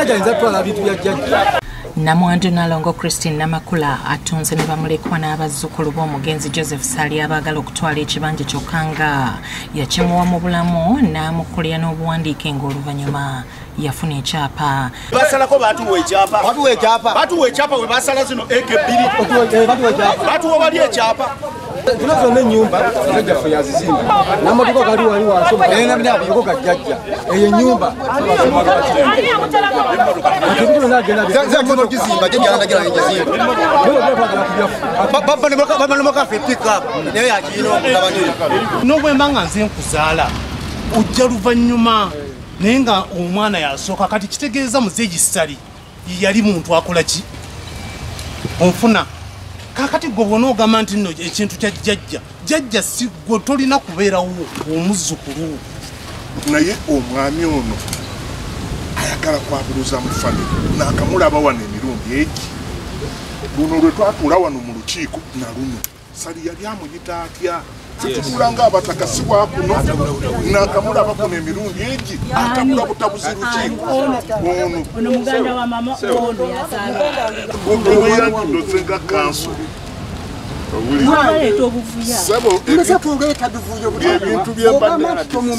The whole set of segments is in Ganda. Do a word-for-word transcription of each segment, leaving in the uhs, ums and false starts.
jjajja nza twala bintu bya jjajja. Namwandu Nalongo Christine Namakula atunze ne bamulekwa n'abazzukulu b'omugenzi Joseph Sali abagala okutwala ekibanja kyokka nga yakimuwa mu bulamu n'amukulira n'obuwandiike ng'oluvannyuma yafuna ekyapa. Basalako batuwa ekyapa. Batuwa ekyapa. Batuwa ekyapa we basala zino eke bbiri. Batuwa ekyapa. Batuwa bali ekyapa. Tunazo n'ennyumba jjajja ffe yazizimba. N'amaduka gali wali wansi era bina biyoko ga jjajja. Eyo ennyumba. Kizimba jjajja ndagira n'ekizimba. Baba ne mukafe pick up. Naye yakirina okutabanira. N'obwemba nga nze nkuzaala ojja luvannyuma naye nga omwana yasooka kati kitegeeza muzeeyi Sali yali muntu akola ki onfuna kakati gwe bwona ogamba nti nno ekintu kya jjajja jjajja si gwe tolina kubeerawo omuzzukulu naye omwami ono ayagala kwabuluza mu famire n'akamulaba wano emirundi egi luno lwe twatuula wano mu lukiiko na luno Sali yali amuyita atya situla ng'abataka si wa kuno n'akamulaba kuno emirundi egi atabula butabuzi lukiiko ono ono muganda wa mama ono yazaala ogwe yantuloze nga kanso mwaleeta obuvuya ebintu byembadde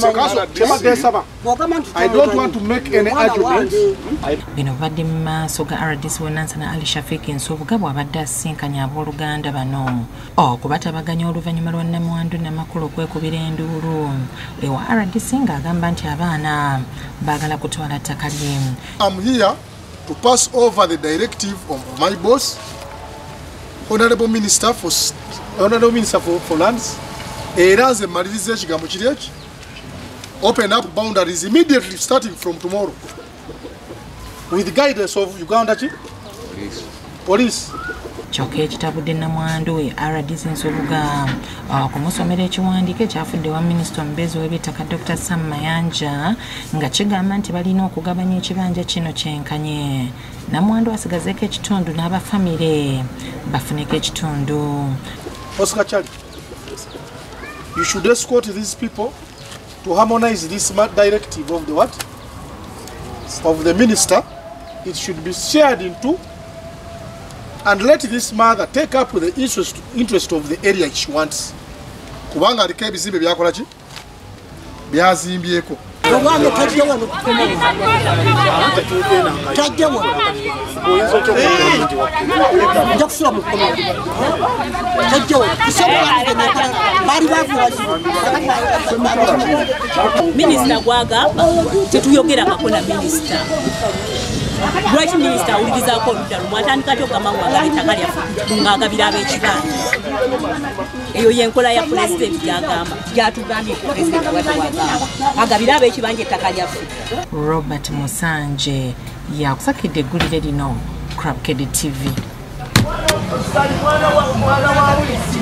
I don't want to make any argument. Bino badde mu maaso ga R D C Wenansana Ali Shafiki Nsubuga bw'abadde asinkanya abooluganda bano okubatabaganya oluvannyuma lwa Namwandu Namakula okwekubira enduulu ewa R D C ng'agamba nti abaana baagala kutwala ttaka lye. I'm here to pass over the directive of my boss, Honorable Minister for Honorable Minister for, for Lands. Era nze mmaliriza ekigambo kiri eki. Open up boundaries immediately starting from tomorrow. With the guidance of Uganda Chief Police. Police. Kyokka ekitabudde Namwandu e R D C Nsubuga okumusomera ekiwandiiko ekyafudde wa minisita omubeezi w'eby'ettaka Doctor Sam Mayanja nga kigamba nti balina okugabanya ekibanja kino kyenkanye. Namwandu asigazeeko ekitundu n'abafamire bafuneko ekitundu. Oscar Charlie, you should escort these people to harmonize this directive of the what? Of the minister. It should be shared into and let this mother take up the interest interest of the area she wants. Kubanga aliko ebizimbe byakola ki? Byazimbyeko. Obwana tajja wano tajja wano nja kusula mu kkono tajja wano bali bavuwazi minisita gwagamba tetuyogerangako na minisita lwaki minisita awulirizaako oludda lumu atandika ty okugamba ng'agaba ettaka lyaffe ng'agabira ab'ekibanja eyo yenkola ya pulezidenti gy'agamba gyatugambye pulezidenti wadde wagamba agabira ab'ekibanja ettaka lyaffe. Robert Musanje yakusakidde eggulire lino Bukedde T V.